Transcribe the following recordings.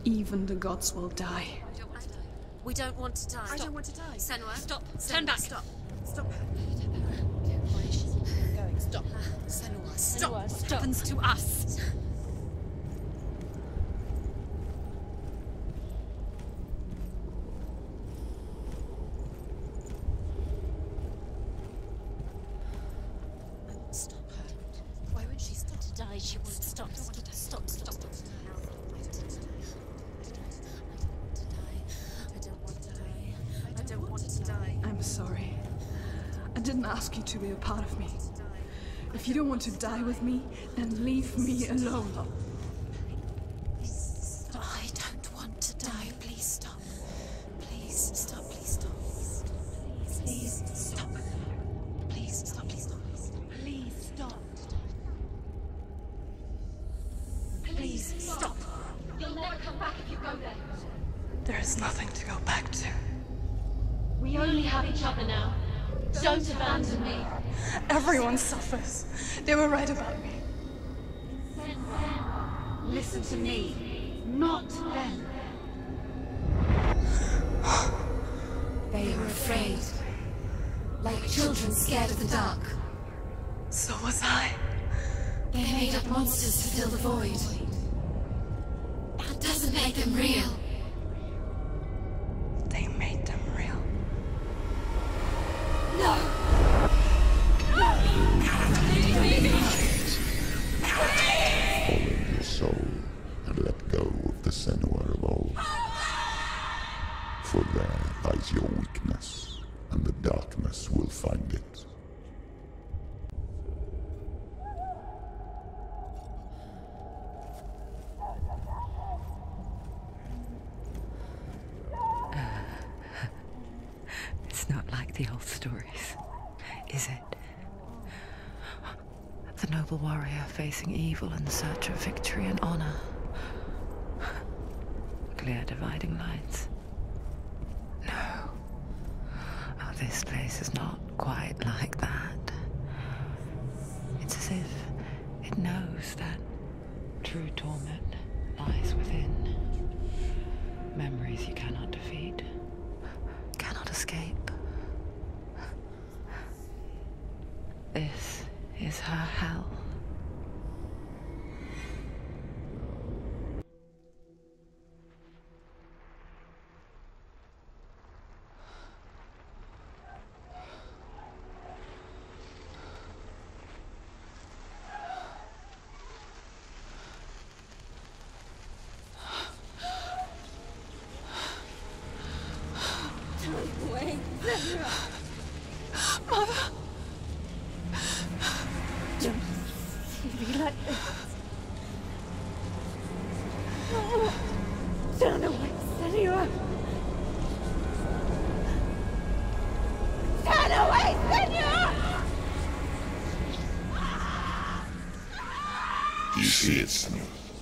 Even the gods will die. We don't want to die. I don't want to die. Senua, Stop. Turn back. Stop. Stop. Why is she going? Stop. Senua, stop. What happens to us? Stop her. Why won't she stop? To die, she won't stop. Stop. I don't want to die. I'm sorry. I didn't ask you to be a part of me. If you don't want to die with me, then leave me alone. I don't want to die. Please stop. Please stop. Please stop. Please stop. Please stop. Please stop. Please stop. Please stop. You'll never come back if you go there. There is nothing to go back to. We only have each other now. Don't abandon me. Everyone suffers. They were right about me. Listen to me, not them. They were afraid. Like children scared of the dark. So was I. They made up monsters to fill the void. That doesn't make them real. They made them real. No! Follow your soul and let go of the Senua of old. For there lies your weakness, and the darkness will find it. It's not like the old stories, is it? The noble warrior facing evil in search of victory and honor. Clear dividing lines. No. Oh, this place is not quite like that. It's as if it knows that true torment lies within. Memories you cannot defeat, cannot escape. This is her hell. Wait. Mother! Don't see me like this. Turn away, Senua! Turn away, Senua! Do you see it, Senua?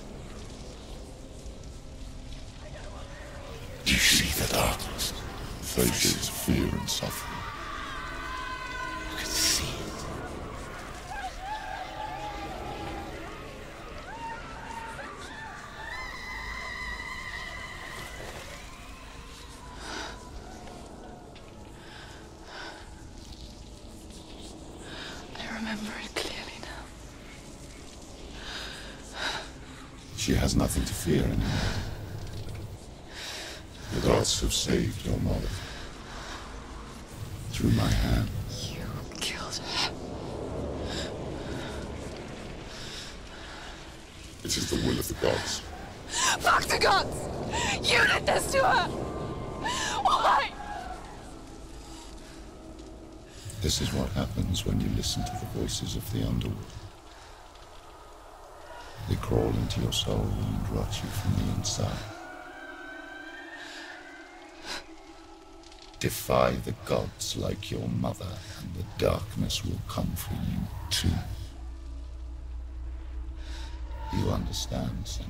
Do you see the darkness? Faces of fear and suffering. You can see it. I remember it clearly now. She has nothing to fear anymore. The gods have saved your mother. Through my hand. You killed her. It is the will of the gods. Fuck the gods! You did this to her! Why? This is what happens when you listen to the voices of the underworld. They crawl into your soul and rot you from the inside. Defy the gods like your mother, and the darkness will come for you too. Do you understand, Senua?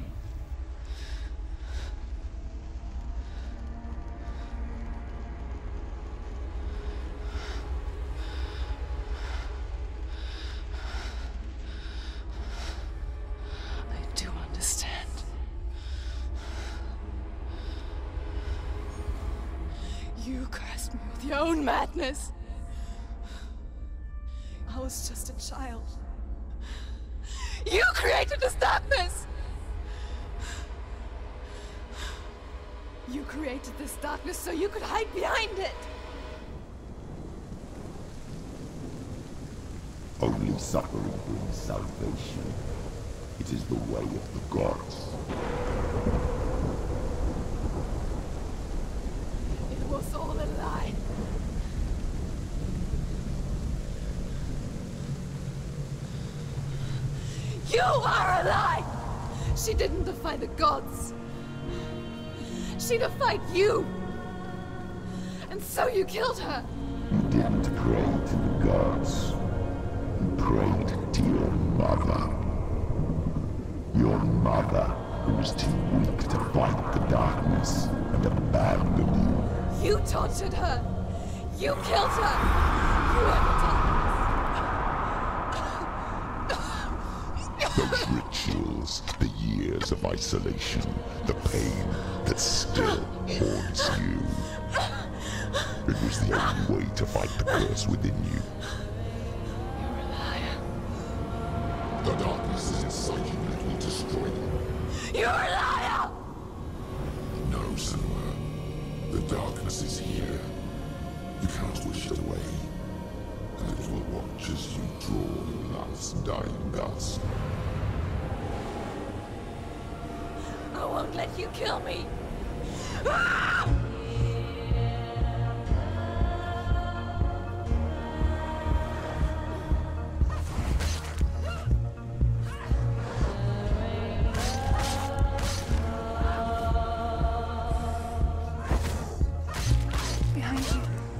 I do understand. You cursed me with your own madness. I was just a child. You created this darkness! You created this darkness so you could hide behind it! Only suffering brings salvation. It is the way of the gods. It was all a lie. You are a lie! She didn't defy the gods. She defied you. And so you killed her. You didn't pray to the gods. You prayed to your mother. Your mother, who was too weak to fight the darkness and abandoned you. You tortured her. You killed her. You are the darkness. Those rituals, the years of isolation, the pain that still haunts you. It was the only way to fight the curse within you. You're a liar. The darkness is inside you and it will destroy you. You're a liar! No, Senua. The darkness is here. You cannot wish it away. And it will watch as you draw your last dying gasp. I won't let you kill me! Ah! Behind you.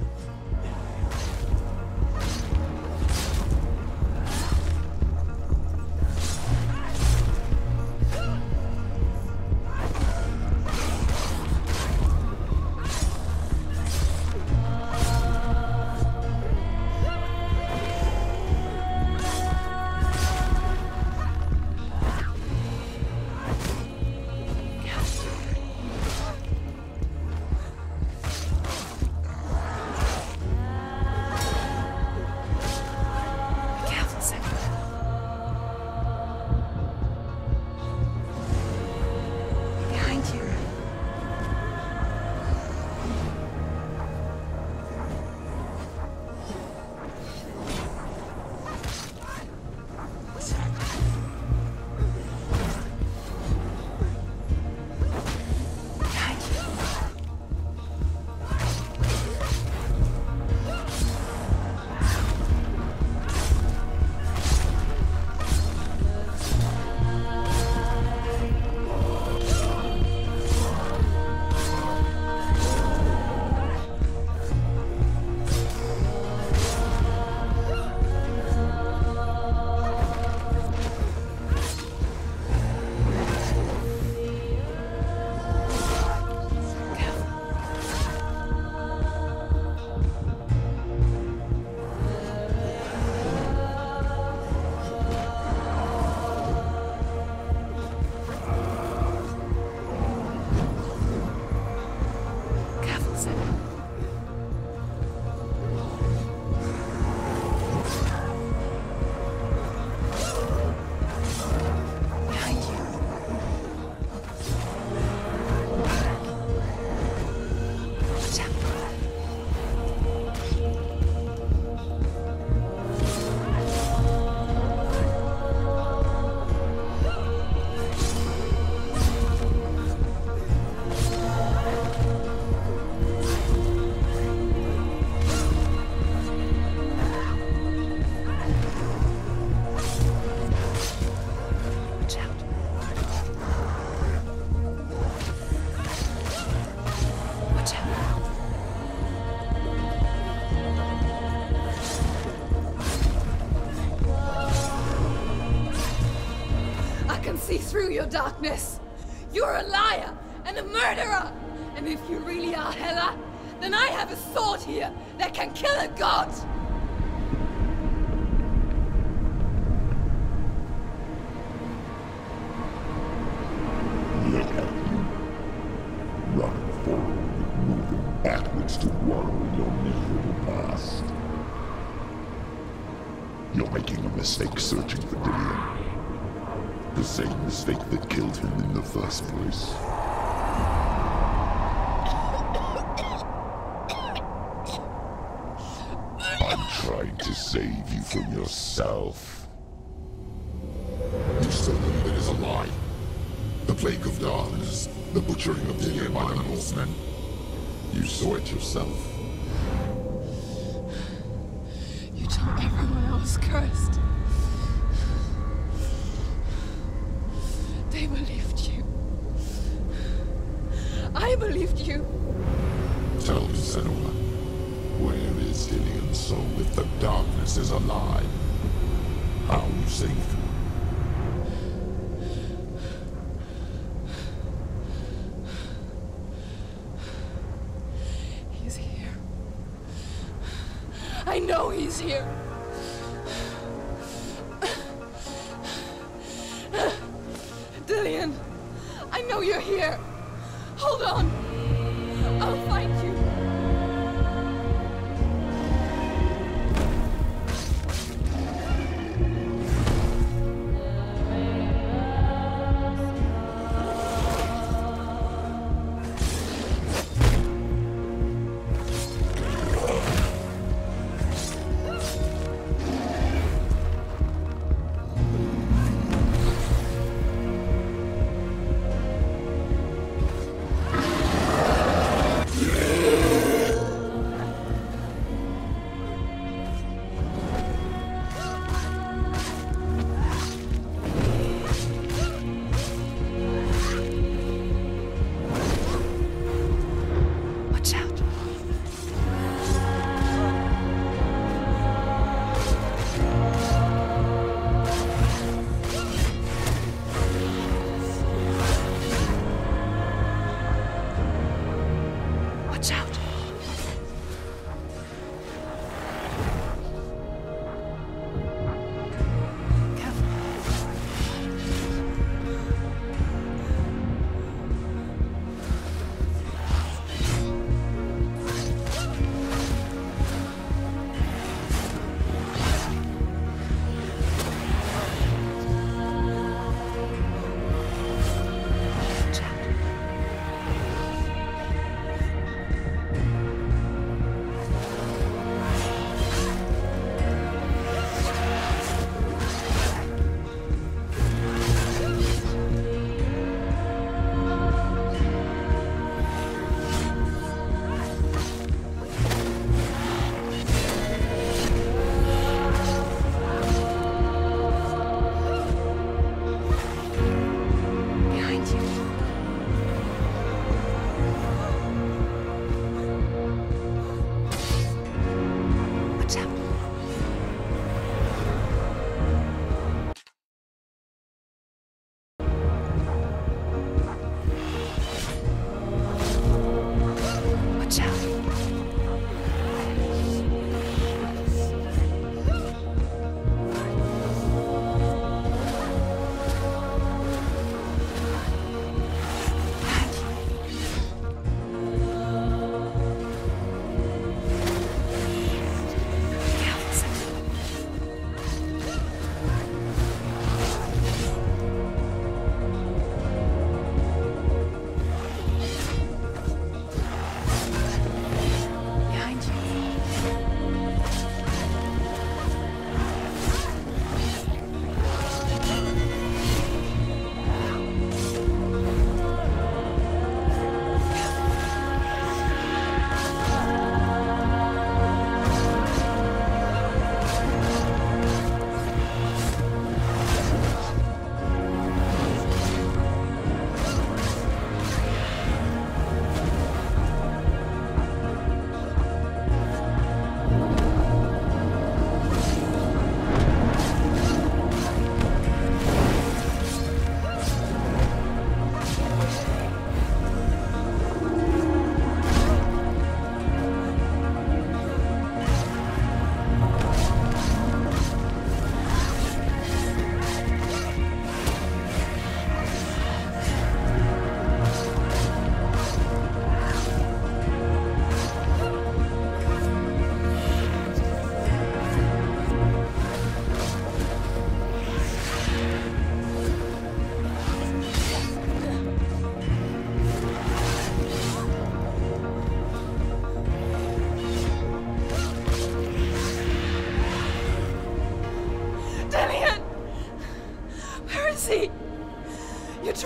See through your darkness. You're a liar and a murderer. And if you really are Hela, then I have a sword here that can kill a god. Look at you. Run forward with backwards to wallow in your miserable past. You're making a mistake searching for Dillion. The same mistake that killed him in the first place. I'm trying to save you from yourself. You still believe it is a lie? The plague of darkness, the butchering of Dillion by the Northmen. You saw it yourself. You told everyone I was cursed. They believed you. I believed you. Tell me, Senua, where is Dillion's soul if the darkness is alive? How you saved him? He's here. I know he's here. Dillion, I know you're here. Hold on. I'll find you.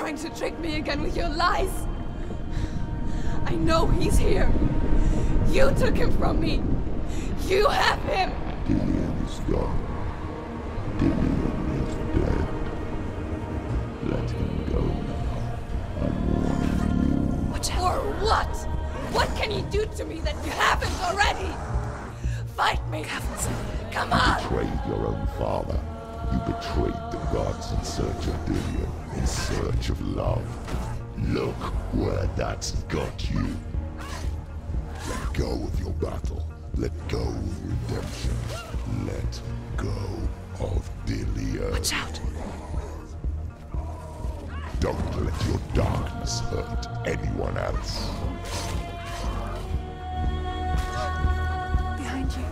trying to trick me again with your lies? I know he's here. You took him from me. You have him. Dillion is gone. Dillion is dead. Let him go now. I'm warning you. Watch out. Or what? What can you do to me that you haven't already? Fight me. Come on. You betrayed your own father. You betrayed the gods in search of Dillion, in search of love. Look where that's got you. Let go of your battle. Let go of redemption. Let go of Dillion. Watch out! Don't let your darkness hurt anyone else. Behind you.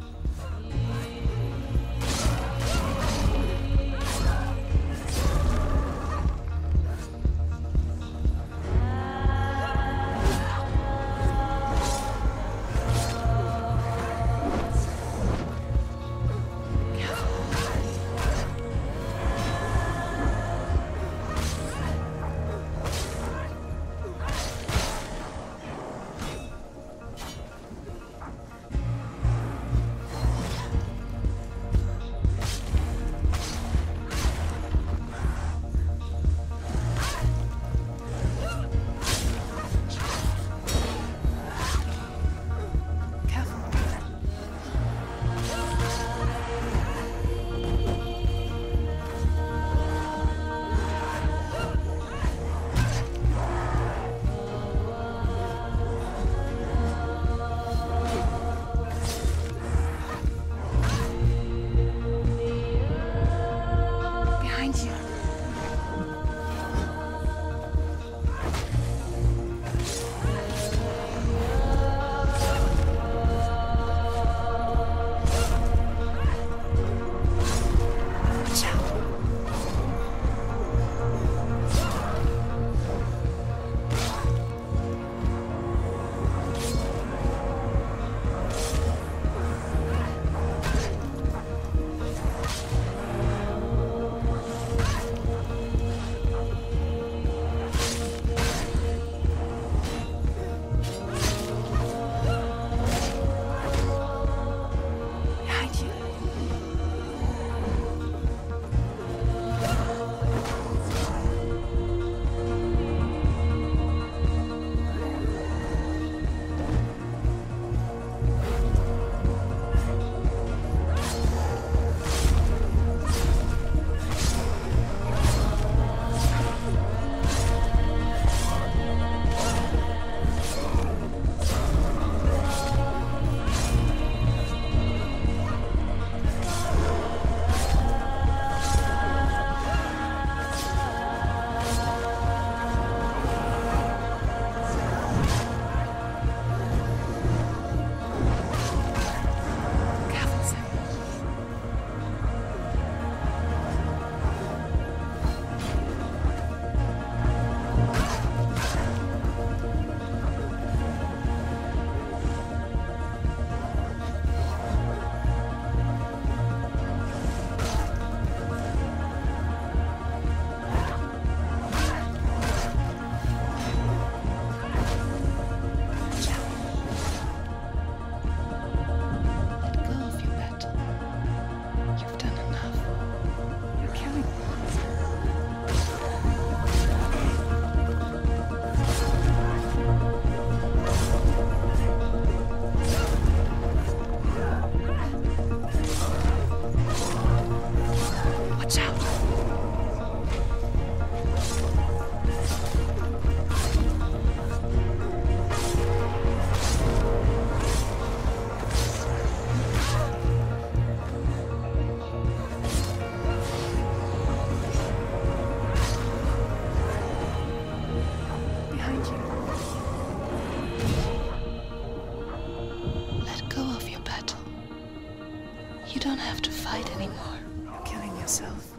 You don't have to fight anymore. You're killing yourself.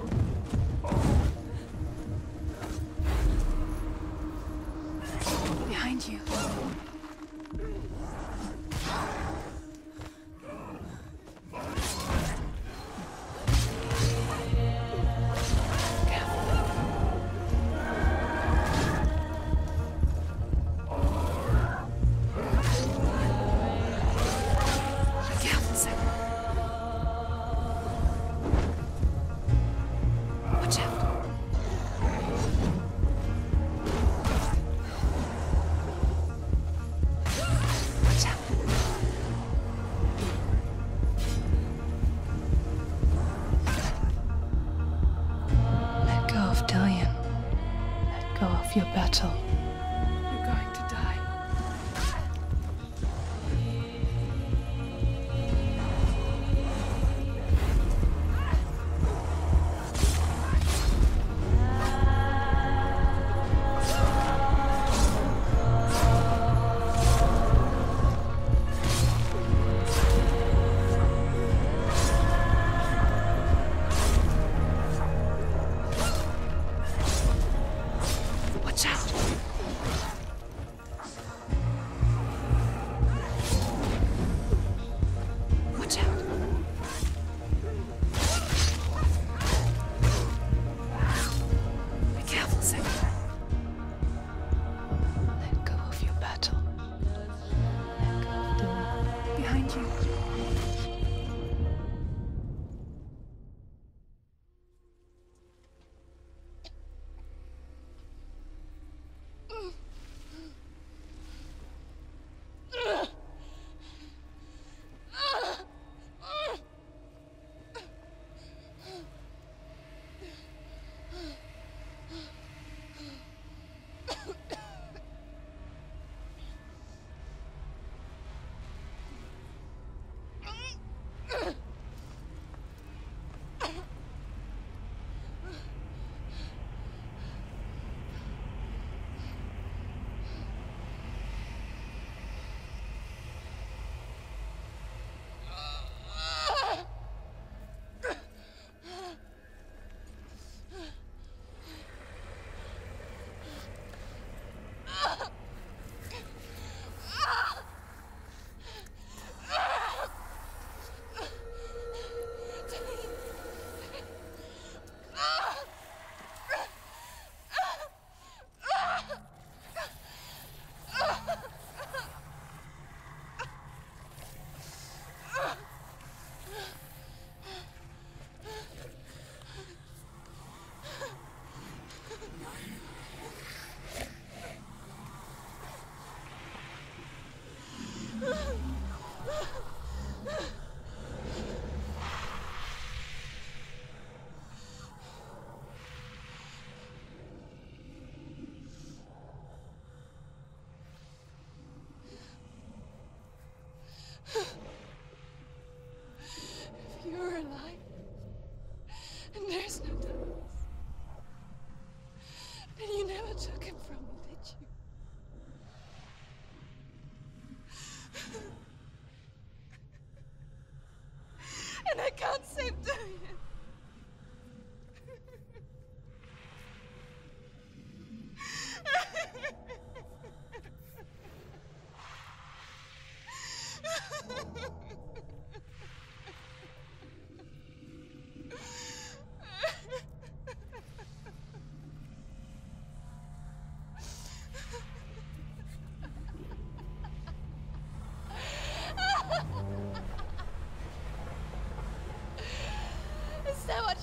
Behind you.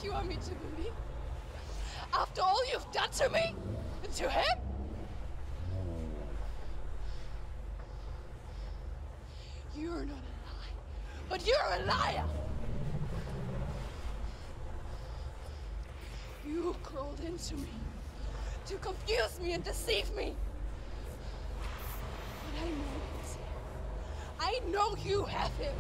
you want me to believe? After all you've done to me? And to him? You're not a lie, but you're a liar! You crawled into me to confuse me and deceive me. But I know he's here. I know you have him.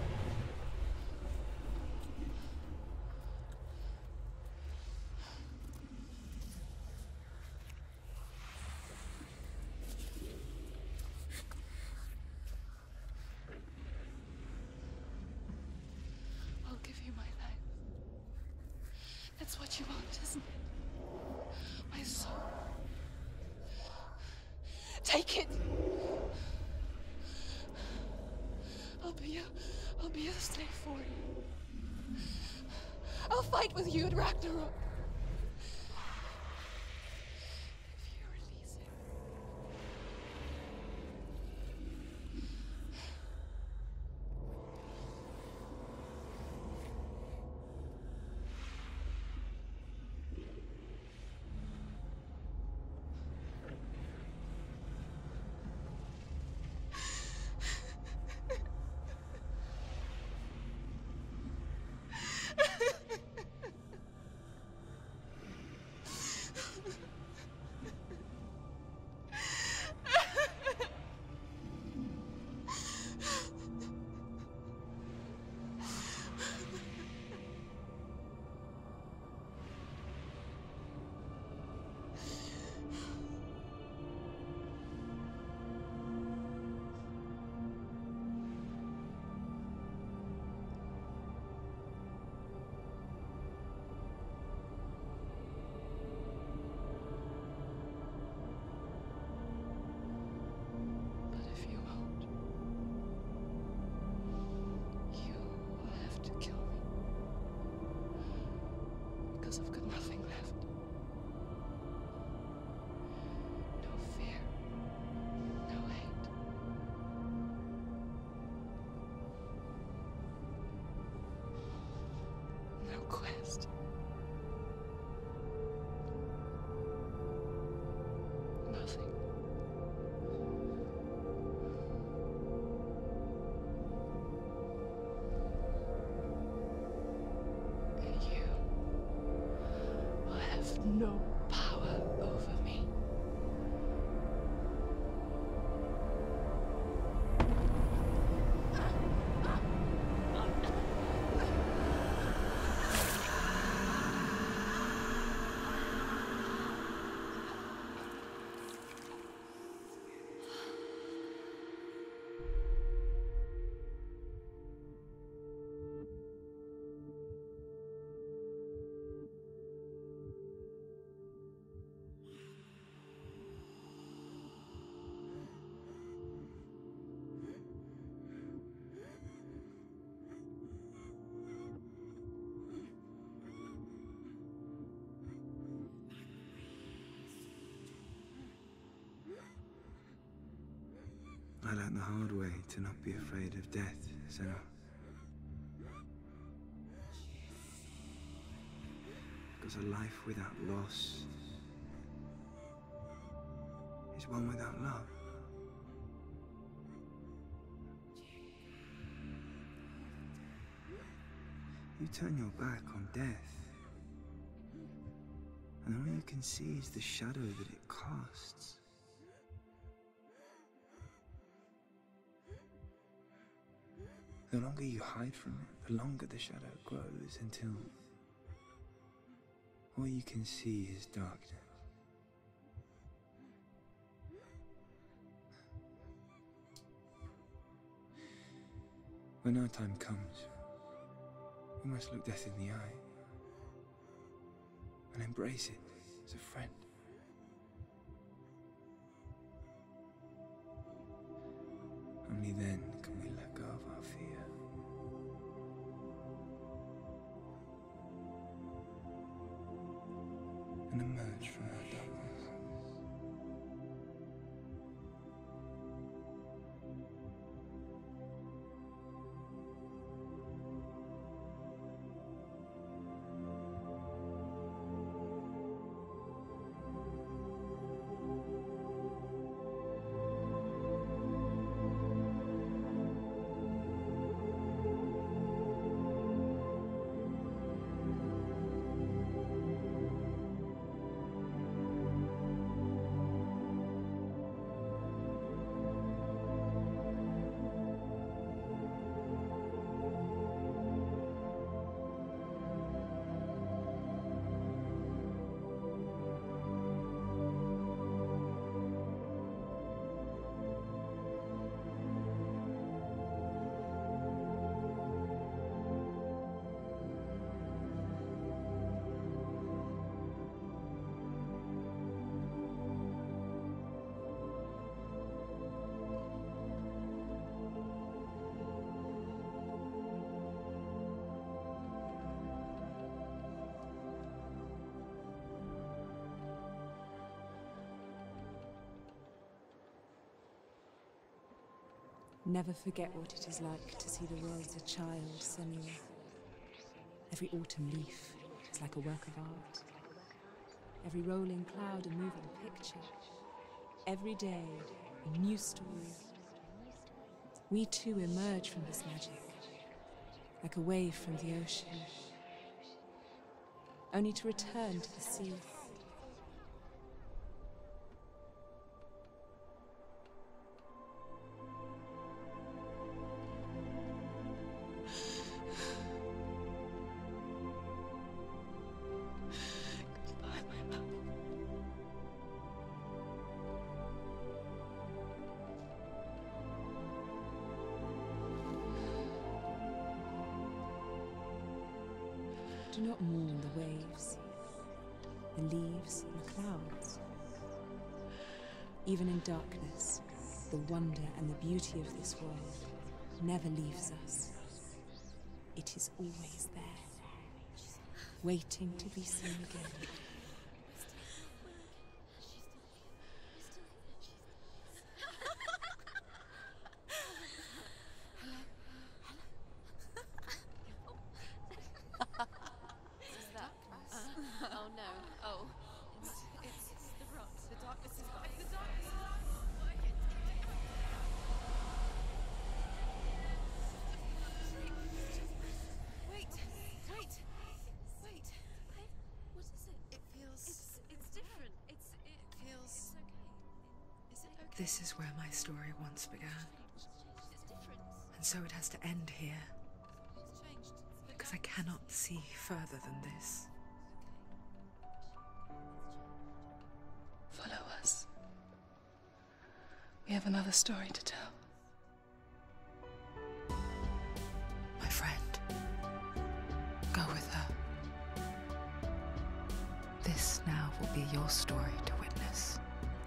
I'll give you my life. That's what you want, isn't it? My soul. Take it. I'll be a slave for you. I'll fight with you at Ragnarok. If you release him. I've got nothing left. No fear. No hate. No quest. Nothing. And you will have no power over me. I learned the hard way to not be afraid of death, Senua. Because a life without loss is one without love. You turn your back on death, and all you can see is the shadow that it casts. The longer you hide from it, the longer the shadow grows until all you can see is darkness. When our time comes, we must look death in the eye and embrace it as a friend. Only then can we let go of our fear. And emerge from our darkness. Never forget what it is like to see the world as a child, Senua. Every autumn leaf is like a work of art. Every rolling cloud a moving picture. Every day, a new story. We too emerge from this magic, like a wave from the ocean, only to return to the sea. Do not mourn the waves, the leaves and the clouds. Even in darkness, the wonder and the beauty of this world never leaves us. It is always there, waiting to be seen again. This is where my story once began. And so it has to end here. Because I cannot see further than this. Follow us. We have another story to tell. My friend, go with her. This now will be your story to witness.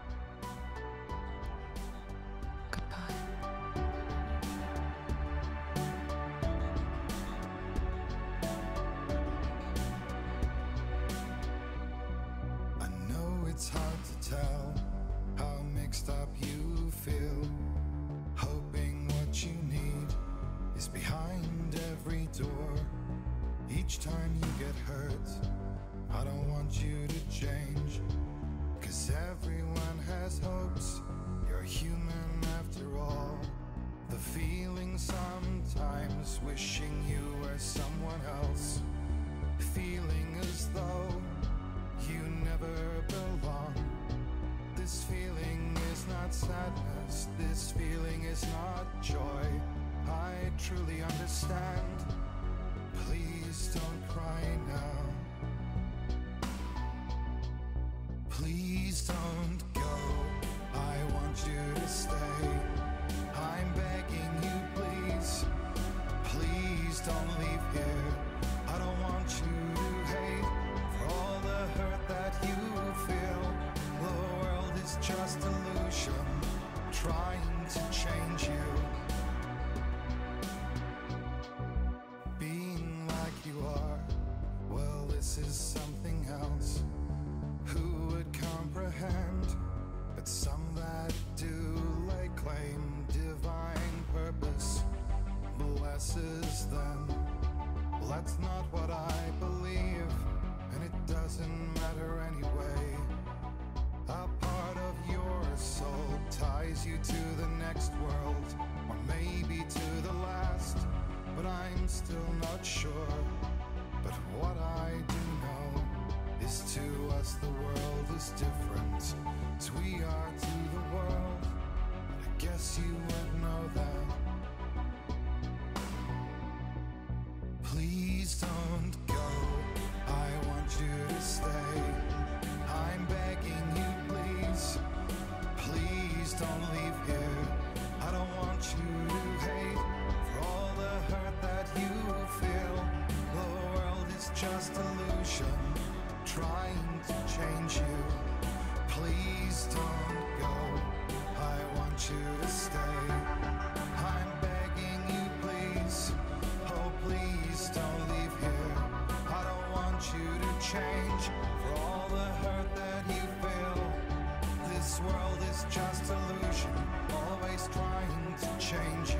It's hard to tell how mixed up you feel, hoping what you need is behind every door. Each time you get hurt, I don't want you to change, 'cause everyone has hopes. You're human after all. The feeling sometimes wishing you were someone else, feeling as though you never belong. This feeling is not sadness, this feeling is not joy. I truly understand. Please don't cry now. Please don't go. I want you to stay. I'm begging you, please. Please don't leave here. I don't want you to hate for all the hurt that you feel. The world is just illusion, trying to change you. Being like you are, well, this is something else. Who would comprehend? But some that do lay claim divine purpose blesses them. Well, that's not what I believe, and it doesn't matter anyway. A part of your soul ties you to the next world, or maybe to the last, but I'm still not sure. But what I do know is to us the world is different, as we are to the world. I guess you would know that. Please don't go, I want you to stay. I'm begging you, please. Please don't leave here. I don't want you to hate for all the hurt that you feel. The world is just illusion, trying to change you. Please don't go, I want you to stay. I'm begging you, please. Oh, please don't leave here. I don't want you to change for all the hurt that you feel. This world is just illusion, always trying to change you.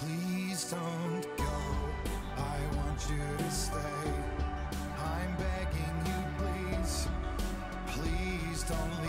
Please don't go, I want you to stay. I'm begging you, please. Please don't